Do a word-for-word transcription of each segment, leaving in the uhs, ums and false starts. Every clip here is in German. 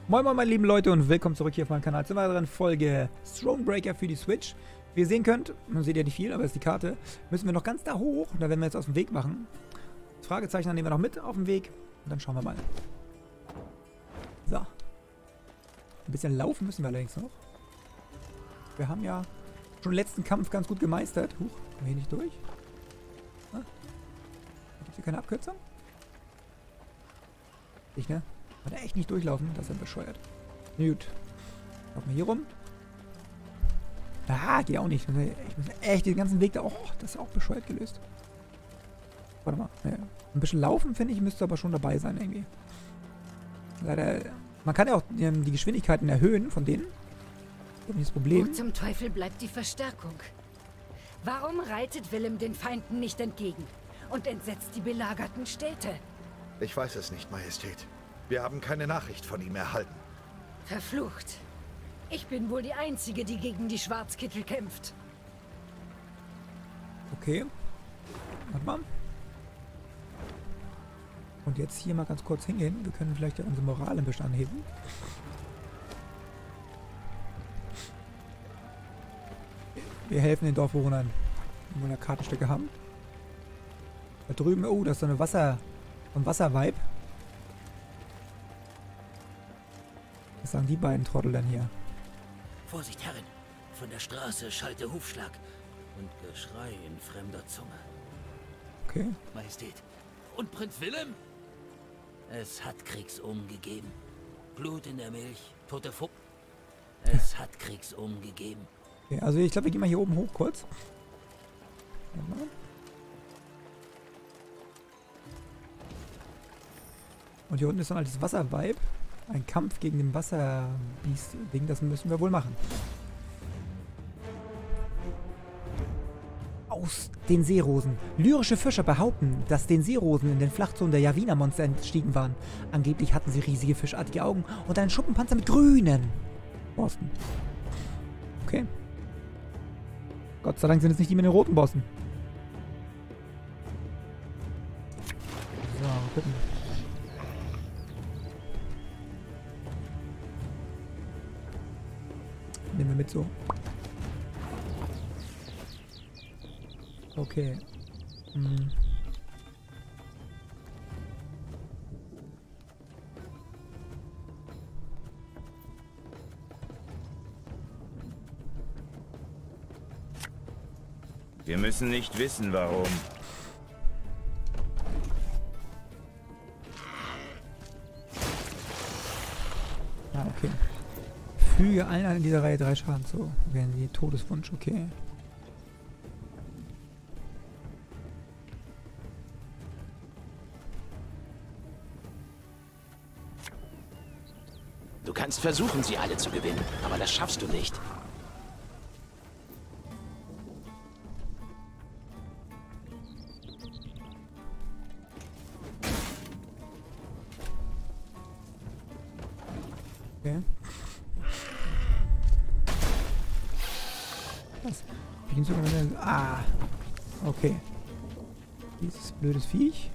Moin moin meine lieben Leute und willkommen zurück hier auf meinem Kanal zu einer weiteren Folge Thronebreaker für die Switch. Wie ihr sehen könnt, man sieht ja nicht viel, aber das ist die Karte, müssen wir noch ganz da hoch. Da werden wir jetzt aus dem Weg machen. Das Fragezeichen nehmen wir noch mit auf dem Weg und dann schauen wir mal. So. Ein bisschen laufen müssen wir allerdings noch. Wir haben ja schon den letzten Kampf ganz gut gemeistert. Huch, kommen wir hier nicht durch? Gibt es hier keine Abkürzung? Ich, ne? Kann er echt nicht durchlaufen, das ist ja bescheuert. Gut. Laufen wir hier rum. Ah, geht auch nicht. Ich muss echt den ganzen Weg da. Oh, das ist auch bescheuert gelöst. Warte mal. Ja. Ein bisschen laufen, finde ich, müsste aber schon dabei sein irgendwie. Leider. Man kann ja auch ähm, die Geschwindigkeiten erhöhen von denen. Das ist das Problem. Wo zum Teufel bleibt die Verstärkung? Warum reitet Willem den Feinden nicht entgegen und entsetzt die belagerten Städte? Ich weiß es nicht, Majestät. Wir haben keine Nachricht von ihm erhalten. Verflucht. Ich bin wohl die Einzige, die gegen die Schwarzkittel kämpft. Okay. Warte mal. Und jetzt hier mal ganz kurz hingehen. Wir können vielleicht ja unsere Moral ein bisschen anheben. Wir helfen den Dorfbewohnern, die wollen ja Kartenstücke haben. Da drüben, oh, das ist so eine Wasser... ein Wasservibe. Was sagen die beiden Trottel denn hier? Vorsicht, Herrin! Von der Straße schallt der Hufschlag und Geschrei in fremder Zunge. Okay. Majestät. Und Prinz Willem? Es hat Kriegsuhm gegeben. Blut in der Milch, tote Fuchs. Es hat Kriegsuhm gegeben. Okay, also ich glaube, wir gehen mal hier oben hoch kurz. Warte mal. Und hier unten ist so ein altes Wasservibe. Ein Kampf gegen den Wasserbiest-Ding, das müssen wir wohl machen. Aus den Seerosen. Lyrische Fischer behaupten, dass den Seerosen in den Flachzonen der Javina-Monster entstiegen waren. Angeblich hatten sie riesige fischartige Augen und einen Schuppenpanzer mit grünen Borsten. Okay. Gott sei Dank sind es nicht die mit den roten Borsten. So, gucken. Nehmen wir mit so. Okay. Hm. Wir müssen nicht wissen, warum. Ah, okay. Füge allen in dieser Reihe drei Schaden zu. Okay, die Todeswunsch, okay. Du kannst versuchen, sie alle zu gewinnen, aber das schaffst du nicht. Okay. Was? Ich bin sogar mit der... Ah! Okay. Dieses blödes Viech.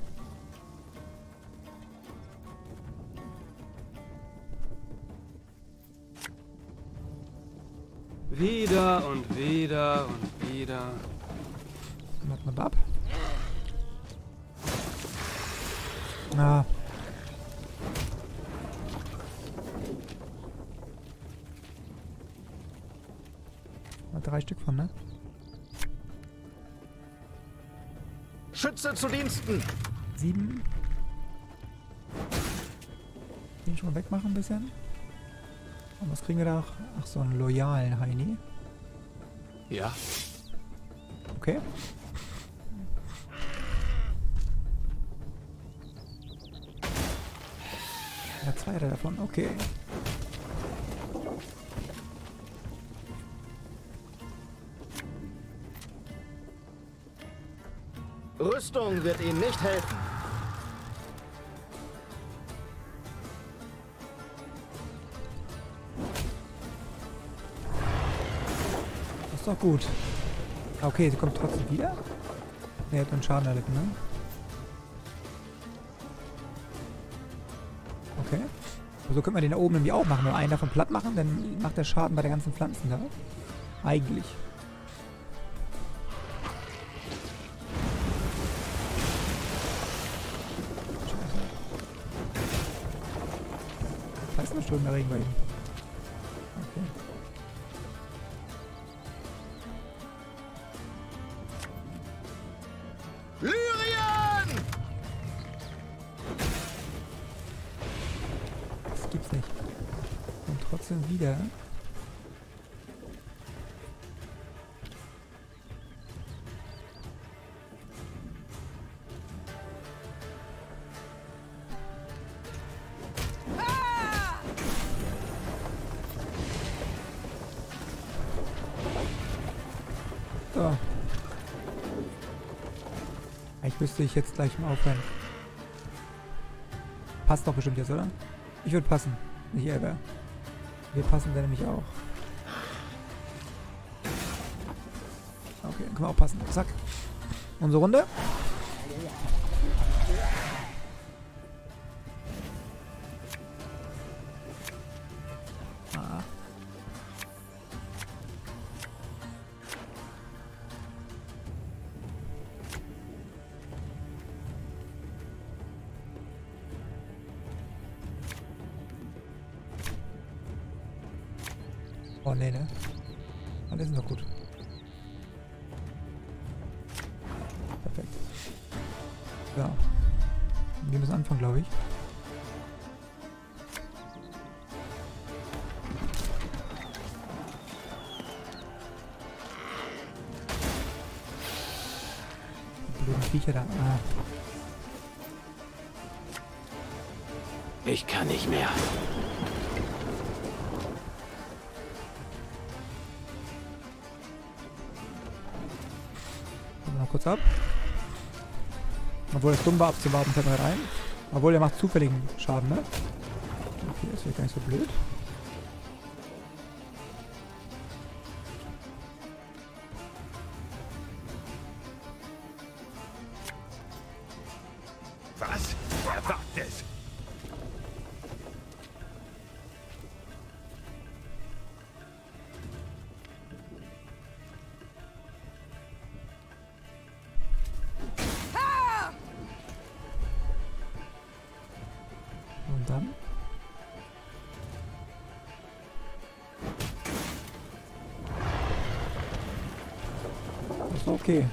Wieder und wieder und wieder. Warte mal ab. Ah. Mal drei Stück von, ne? Schütze zu Diensten! Sieben. Den schon mal wegmachen ein bisschen. Und was kriegen wir da? Ach, so einen loyalen Heini. Ja. Okay. Ja, zwei davon. Okay. Rüstung wird Ihnen nicht helfen. Das ist doch gut. Okay, sie kommt trotzdem wieder. Ne, hat einen Schaden erlitten, ne? Okay. So können wir den da oben nämlich auch machen. Nur einen davon platt machen, dann macht der Schaden bei den ganzen Pflanzen da. Eigentlich. Das heißt eine Stunde Regen bei ihm. Okay. Lyrien! Das gibt's nicht. Und trotzdem wieder. So. Ich müsste ich jetzt gleich mal aufhören. Passt doch bestimmt jetzt, oder? Ich würde passen. Nicht ever. Wir passen dann nämlich auch. Okay, dann können wir auch passen. Zack. Unsere Runde. Ah. Oh, nee, ne? Alles ist noch gut. Perfekt. Ja. Wir müssen anfangen, glaube ich. Die blöden Viecher da. Ah. Ich kann nicht mehr. Noch kurz ab. Obwohl es dumm war abzuwarten, fällt mir rein. Obwohl er macht zufälligen Schaden, ne? Okay, das wird gar nicht so blöd. Was? Er wagt es. Und dann? Das ist okay.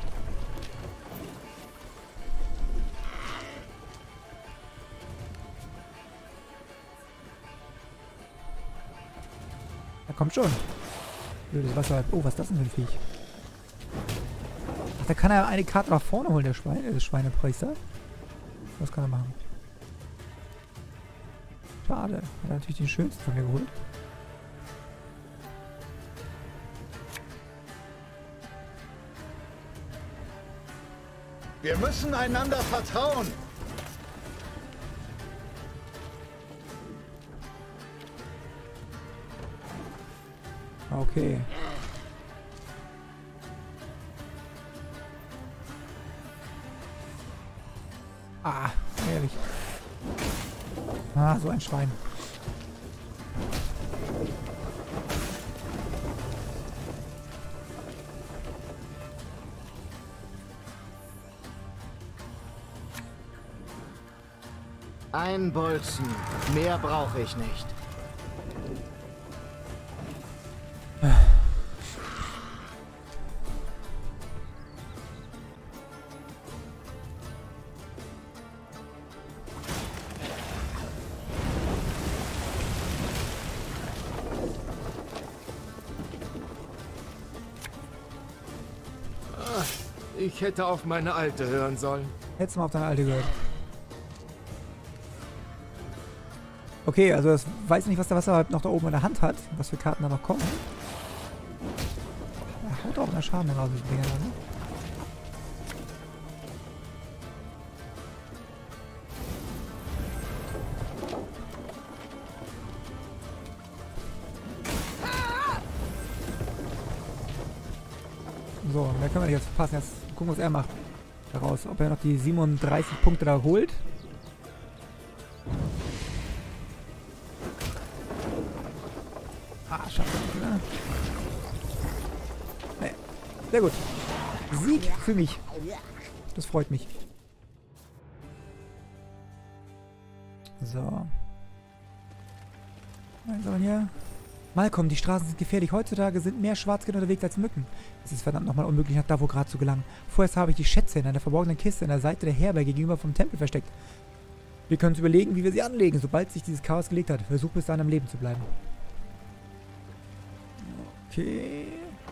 Ja, kommt schon. Blödes Wasser. Oh, was ist das denn für ein Viech? Ach, da kann er eine Karte nach vorne holen, der Schweine, der Schweinepriester. Was kann er machen? Schade. Hat er natürlich den schönsten von mir geholt. Wir müssen einander vertrauen. Okay. Ah, ehrlich. Ah, so ein Schwein. Ein Bolzen. Mehr brauche ich nicht. Ich hätte auf meine Alte hören sollen. Hättest du mal auf deine Alte gehört. Okay, also das weiß nicht, was der Wasser noch da oben in der Hand hat. Was für Karten da noch kommen. Er haut auch einen Schaden raus, die Dinger da, ne? So, mehr können wir nicht jetzt verpassen. Jetzt gucken, was er macht. Daraus, ob er noch die siebenunddreißig Punkte da holt. Sehr gut. Sieg für mich. Das freut mich. So. Also hier. Malcolm, die Straßen sind gefährlich. Heutzutage sind mehr Schwarzgeld unterwegs als Mücken. Es ist verdammt nochmal unmöglich, nach Davograd zu gelangen. Vorerst habe ich die Schätze in einer verborgenen Kiste an der Seite der Herberge gegenüber vom Tempel versteckt. Wir können uns überlegen, wie wir sie anlegen, sobald sich dieses Chaos gelegt hat. Versuch bis dahin am Leben zu bleiben. Okay.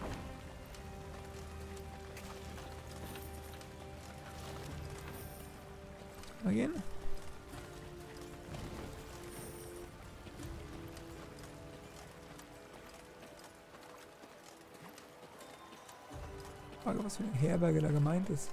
Mal gehen. Frage, was für eine Herberge da gemeint ist.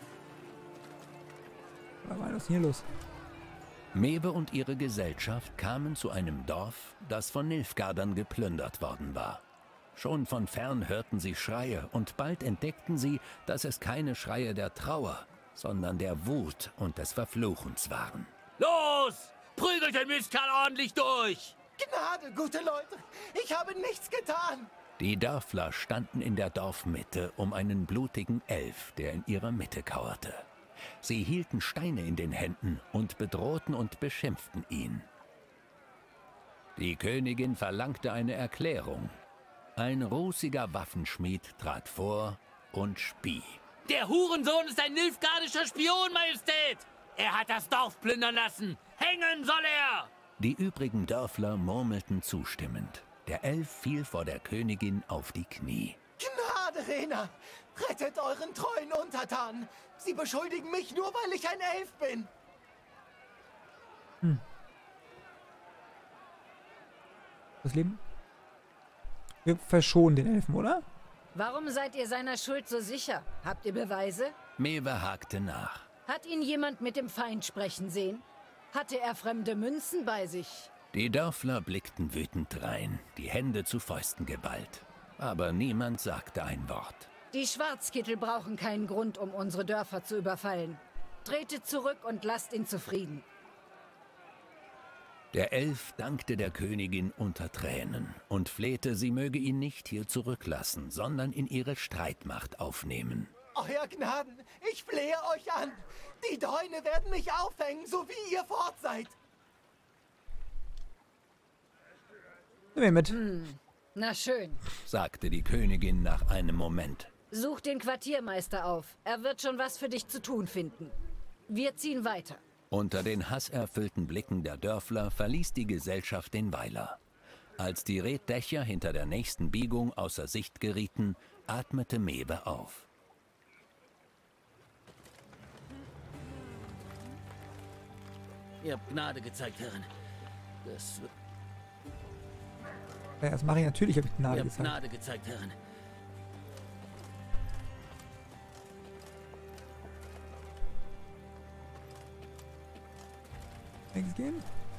Was ist hier los? Maeve und ihre Gesellschaft kamen zu einem Dorf, das von Nilfgaardern geplündert worden war. Schon von fern hörten sie Schreie und bald entdeckten sie, dass es keine Schreie der Trauer, sondern der Wut und des Verfluchens waren. Los! Prügelt den Mistkerl ordentlich durch! Gnade, gute Leute! Ich habe nichts getan! Die Dörfler standen in der Dorfmitte um einen blutigen Elf, der in ihrer Mitte kauerte. Sie hielten Steine in den Händen und bedrohten und beschimpften ihn. Die Königin verlangte eine Erklärung. Ein rußiger Waffenschmied trat vor und spie. Der Hurensohn ist ein nilfgaardischer Spion, Majestät! Er hat das Dorf plündern lassen! Hängen soll er! Die übrigen Dörfler murmelten zustimmend. Der Elf fiel vor der Königin auf die Knie. Gnade, Rena! Rettet euren treuen Untertanen! Sie beschuldigen mich nur, weil ich ein Elf bin! Hm. Das Leben? Wir verschonen den Elfen, oder? Warum seid ihr seiner Schuld so sicher? Habt ihr Beweise? Maeve hakte nach. Hat ihn jemand mit dem Feind sprechen sehen? Hatte er fremde Münzen bei sich? Die Dörfler blickten wütend drein, die Hände zu Fäusten geballt. Aber niemand sagte ein Wort. Die Schwarzkittel brauchen keinen Grund, um unsere Dörfer zu überfallen. Tretet zurück und lasst ihn zufrieden. Der Elf dankte der Königin unter Tränen und flehte, sie möge ihn nicht hier zurücklassen, sondern in ihre Streitmacht aufnehmen. Euer Gnaden, ich flehe euch an! Die Däune werden mich aufhängen, so wie ihr fort seid! Nimm ihn mit. Hm, na schön. Sagte die Königin nach einem Moment. Such den Quartiermeister auf. Er wird schon was für dich zu tun finden. Wir ziehen weiter. Unter den hasserfüllten Blicken der Dörfler verließ die Gesellschaft den Weiler. Als die Reetdächer hinter der nächsten Biegung außer Sicht gerieten, atmete Maeve auf. Ihr habt Gnade gezeigt, Herren. Das wird... Ja, das mache ich natürlich, habe ich Gnade Ihr habt gezeigt. Gnade gezeigt, Herren. Links gehen.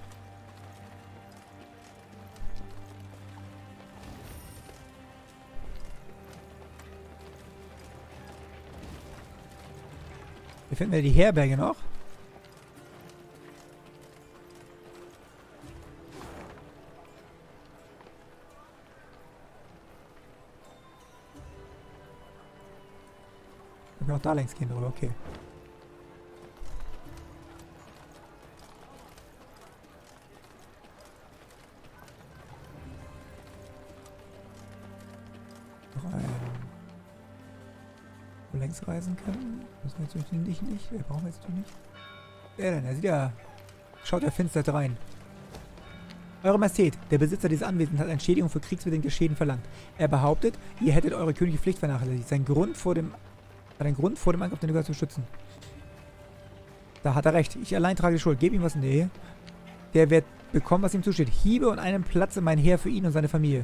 Hier finden wir die Herberge noch. Wir können auch da längs gehen drüber, okay. Noch ein... Wo längs reisen können. Müssen wir jetzt natürlich nicht, nicht. Wir brauchen jetzt natürlich nicht. Der denn, der sieht ja... Schaut ja finster rein. Eure Majestät, der Besitzer dieses Anwesens hat Entschädigung für kriegsbedingte Schäden verlangt. Er behauptet, ihr hättet eure königliche Pflicht vernachlässigt. Sein Grund vor dem... Hat einen Grund vor dem Angriff den Nilfgaard zu schützen. Da hat er recht. Ich allein trage die Schuld. Gebt ihm was in der Ehe. Der wird bekommen, was ihm zusteht. Hiebe und einen Platz in mein Heer für ihn und seine Familie.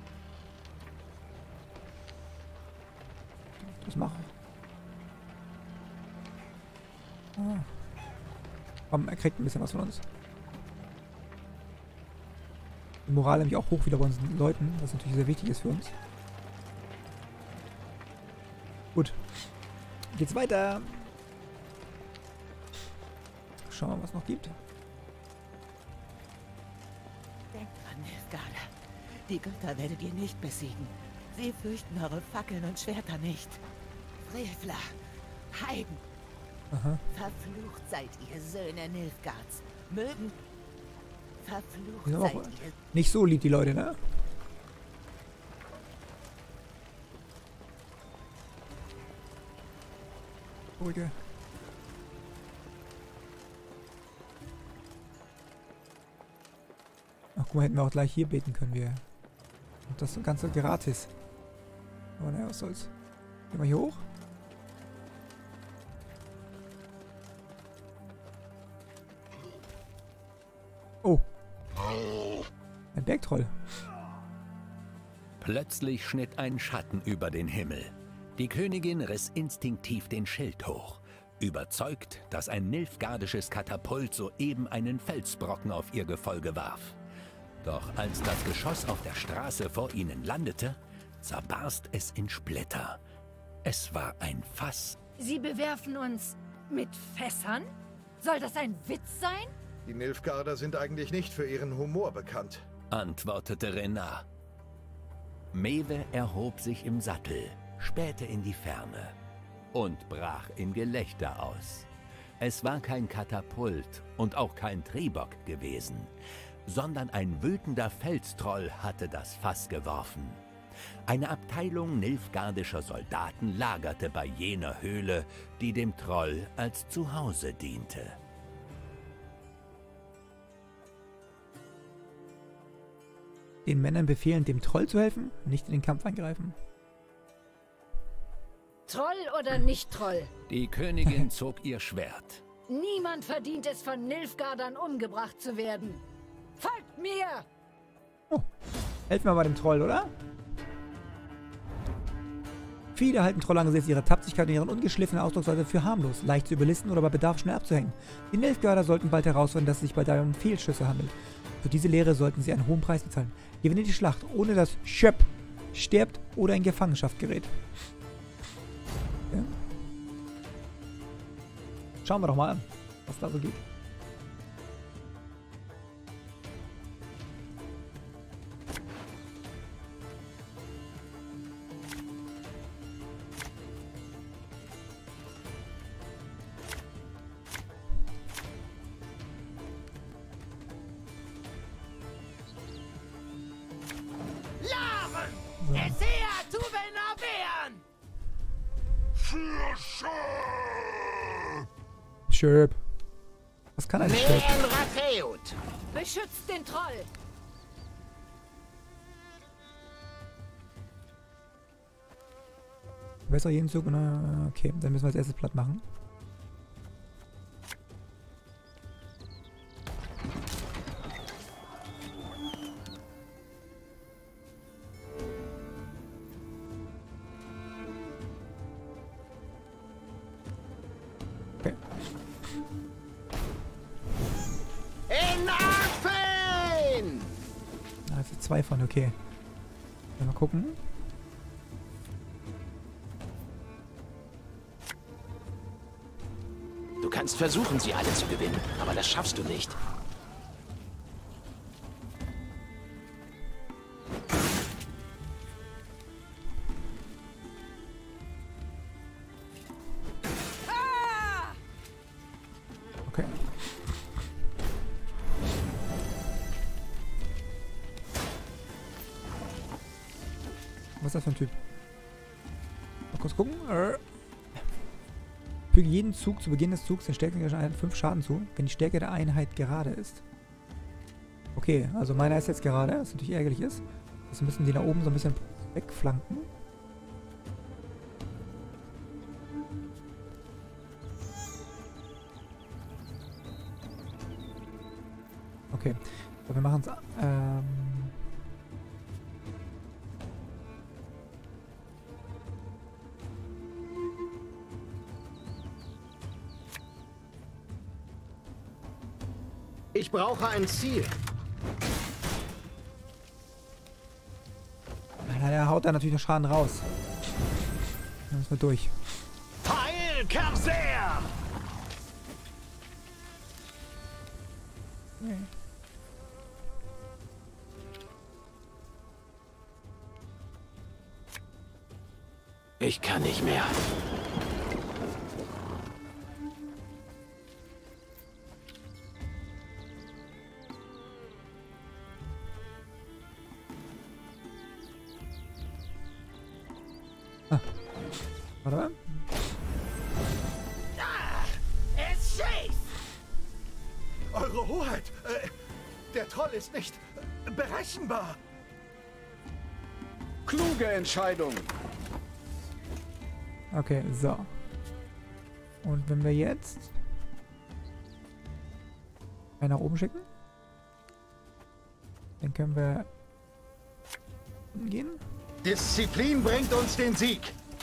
Das mache ich. Ah. Komm, er kriegt ein bisschen was von uns. Die Moral nämlich auch hoch wieder bei unseren Leuten, was natürlich sehr wichtig ist für uns. Gut. Geht's weiter. Schauen wir mal, was es noch gibt. Denkt dran, Nilfgaarder. Die Götter werdet ihr nicht besiegen. Sie fürchten eure Fackeln und Schwerter nicht. Frevler, Heiden. Aha. Verflucht seid ihr Söhne Nilfgaards. Mögen... Die Verflucht sind seid auch ihr... nicht so lieb, die Leute, ne? Ruhige. Ach, guck mal, hätten wir auch gleich hier beten können, wir. Und das Ganze gratis. Aber naja, was soll's. Gehen wir hier hoch? Oh. Ein Bergtroll. Plötzlich schnitt ein Schatten über den Himmel. Die Königin riss instinktiv den Schild hoch, überzeugt, dass ein nilfgaardisches Katapult soeben einen Felsbrocken auf ihr Gefolge warf. Doch als das Geschoss auf der Straße vor ihnen landete, zerbarst es in Splitter. Es war ein Fass. Sie bewerfen uns mit Fässern? Soll das ein Witz sein? Die Nilfgaarder sind eigentlich nicht für ihren Humor bekannt, antwortete Renard. Mewe erhob sich im Sattel, spähte in die Ferne und brach in Gelächter aus. Es war kein Katapult und auch kein Tribock gewesen, sondern ein wütender Felstroll hatte das Fass geworfen. Eine Abteilung nilfgaardischer Soldaten lagerte bei jener Höhle, die dem Troll als Zuhause diente. Den Männern befehlen, dem Troll zu helfen, nicht in den Kampf eingreifen. Troll oder nicht Troll? Die Königin zog ihr Schwert. Niemand verdient es, von Nilfgaardern umgebracht zu werden. Folgt mir! Oh, helfen wir mal dem Troll, oder? Viele halten Troll angesichts ihrer Tapsigkeit und ihren ungeschliffenen Ausdrucksweise für harmlos, leicht zu überlisten oder bei Bedarf schnell abzuhängen. Die Nilfgaarder sollten bald herausfinden, dass es sich bei dabei um Fehlschüsse handelt. Für diese Lehre sollten sie einen hohen Preis bezahlen. Gewinne die Schlacht, ohne dass Schöpp stirbt oder in Gefangenschaft gerät. Ja. Schauen wir doch mal an, was da so geht. So. Schöp. Was kann ein Schöp? Beschützt den Troll! Besser jeden Zug. Okay, dann müssen wir als erstes platt machen. Okay. Da ist zwei von, okay. Mal gucken. Du kannst versuchen, sie alle zu gewinnen, aber das schaffst du nicht. Okay. Was ist das für ein Typ? Mal kurz gucken. Füge jeden Zug zu Beginn des Zugs den Stärke der Einheit fünf Schaden zu, wenn die Stärke der Einheit gerade ist. Okay, also meiner ist jetzt gerade, was natürlich ärgerlich ist. Jetzt müssen die da oben so ein bisschen wegflanken. Okay, so, wir machen es. Ähm Ich brauche ein Ziel. Na, der haut da natürlich noch Schaden raus. Dann müssen wir durch. Heil, Kerser! Nee. Ich kann nicht mehr. Ah. Warte mal. Es schießt! Eure Hoheit, äh, der Troll ist nicht äh, berechenbar. Kluge Entscheidung. Okay, so. Und wenn wir jetzt einen nach oben schicken, dann können wir gehen. Disziplin bringt uns den Sieg.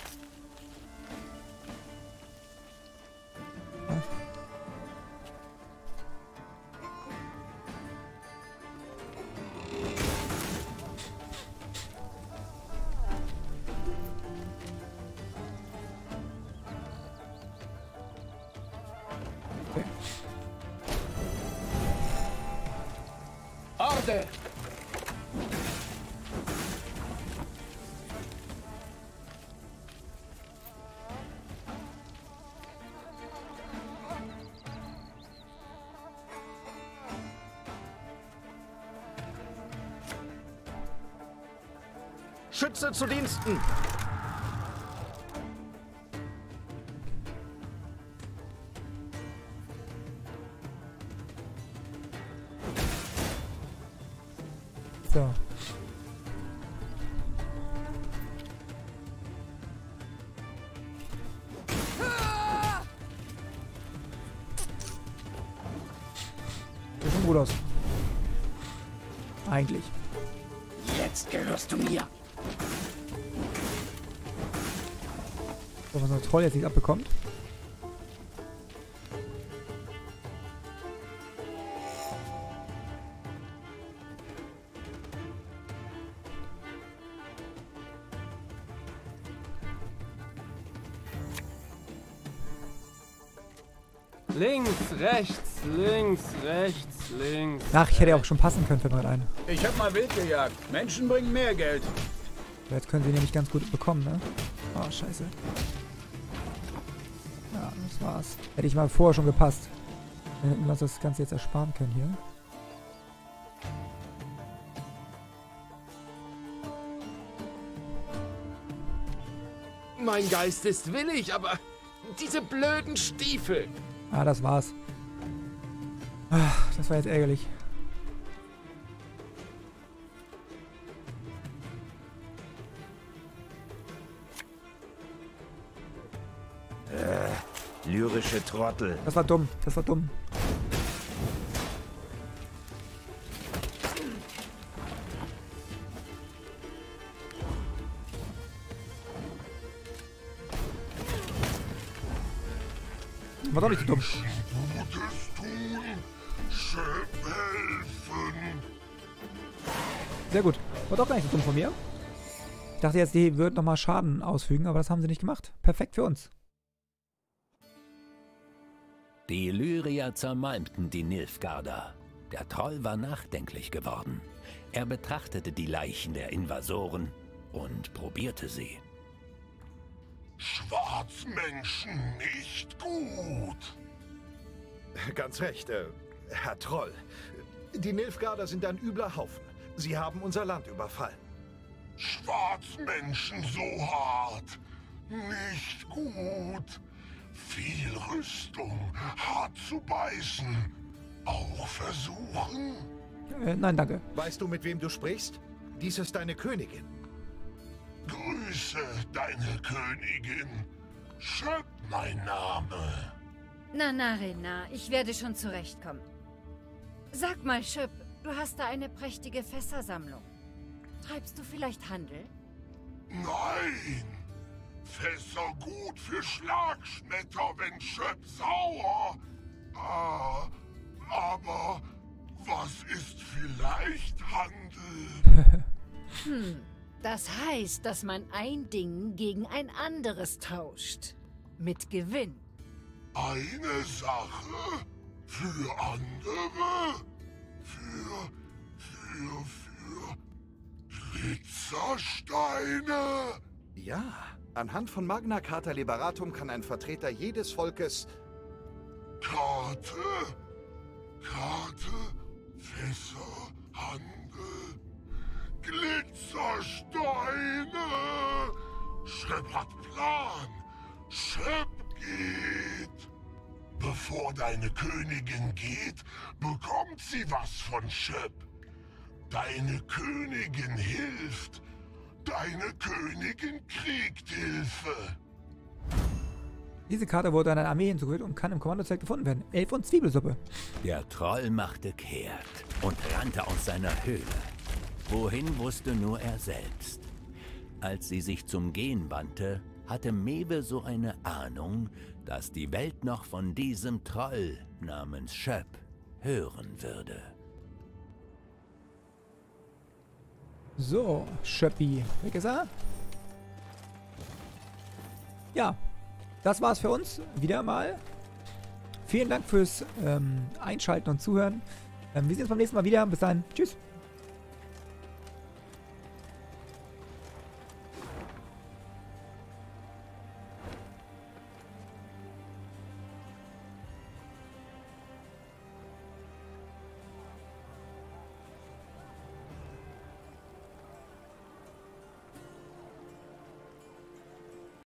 Orde! Schütze zu Diensten. So. Das sieht gut aus. Eigentlich. Jetzt gehörst du mir. So, was unser Troll jetzt nicht abbekommt. Links, rechts, links, rechts, links. Ach, ich hätte ja auch schon passen können für mal ein. Ich hab mal wild gejagt. Menschen bringen mehr Geld. Jetzt können sie nämlich ganz gut bekommen, ne? Oh, scheiße. Ja, das war's. Hätte ich mal vorher schon gepasst. Dann hätten wir uns das Ganze jetzt ersparen können hier. Mein Geist ist willig, aber diese blöden Stiefel. Ah, das war's. Ach, das war jetzt ärgerlich. Äh, lyrische Trottel. Das war dumm. Das war dumm. War doch nicht so dumm. Sehr gut. War doch gar nicht so dumm von mir. Ich dachte jetzt, die würden nochmal Schaden ausfügen, aber das haben sie nicht gemacht. Perfekt für uns. Die Lyrier zermalmten die Nilfgaarder. Der Troll war nachdenklich geworden. Er betrachtete die Leichen der Invasoren und probierte sie. Schwarzmenschen nicht gut. Ganz recht, äh, Herr Troll. Die Nilfgaarder sind ein übler Haufen. Sie haben unser Land überfallen. Schwarzmenschen so hart. Nicht gut. Viel Rüstung, hart zu beißen. Auch versuchen? Äh, nein, danke. Weißt du, mit wem du sprichst? Dies ist deine Königin. Grüße, deine Königin. Schöp mein Name. Na, na, Rena, ich werde schon zurechtkommen. Sag mal, Schöp, du hast da eine prächtige Fässersammlung. Treibst du vielleicht Handel? Nein. Fässer gut für Schlagschmetter, wenn Schöp sauer. Ah, aber was ist vielleicht Handel? Hm, das heißt, dass man ein Ding gegen ein anderes tauscht. Mit Gewinn. Eine Sache für andere? Für, für, für Glitzersteine? Ja, Anhand von Magna Carta Liberatum kann ein Vertreter jedes Volkes... Karte? Karte? Fässer? Handel? Glitzersteine! Schöpp hat Plan! Schöpp geht! Bevor deine Königin geht, bekommt sie was von Schöpp. Deine Königin hilft. Deine Königin kriegt Hilfe. Diese Karte wurde an eine Armee hinzugefügt und kann im Kommandozelt gefunden werden. Elf und Zwiebelsuppe. Der Troll machte kehrt und rannte aus seiner Höhle. Wohin wusste nur er selbst. Als sie sich zum Gehen wandte, hatte Mewe so eine Ahnung, dass die Welt noch von diesem Troll namens Schöpp hören würde. So, Schöppi. Weg ist er. Ja, das war's für uns. Wieder mal. Vielen Dank fürs ähm, Einschalten und Zuhören. Ähm, wir sehen uns beim nächsten Mal wieder. Bis dahin. Tschüss.